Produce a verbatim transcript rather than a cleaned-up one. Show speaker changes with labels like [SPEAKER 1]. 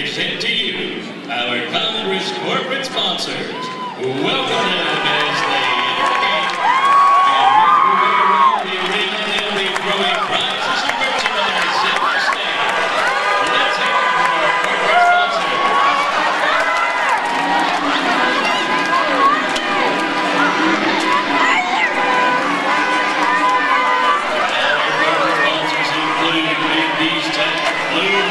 [SPEAKER 1] present to you our Congress corporate sponsors. Welcome them as they entertain and make their way around the arena. They'll be throwing prizes and merchandise center stage. Let's hear it from our corporate sponsors. Our corporate sponsors include Big D's Tech, Blue